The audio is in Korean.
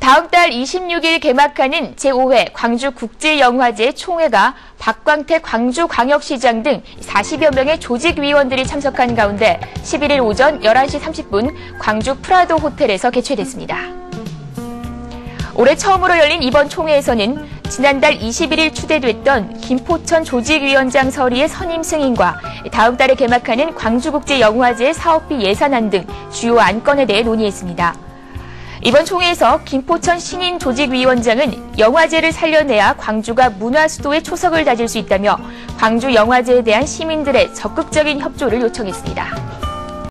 다음 달 26일 개막하는 제5회 광주국제영화제 총회가 박광택 광주광역시장 등 40여 명의 조직위원들이 참석한 가운데 11일 오전 11시 30분 광주 프라도 호텔에서 개최됐습니다. 올해 처음으로 열린 이번 총회에서는 지난달 21일 추대됐던 김포천 조직위원장 서리의 선임 승인과 다음 달에 개막하는 광주국제영화제 사업비 예산안 등 주요 안건에 대해 논의했습니다. 이번 총회에서 김포천 신인 조직위원장은 영화제를 살려내야 광주가 문화수도의 초석을 다질 수 있다며 광주 영화제에 대한 시민들의 적극적인 협조를 요청했습니다.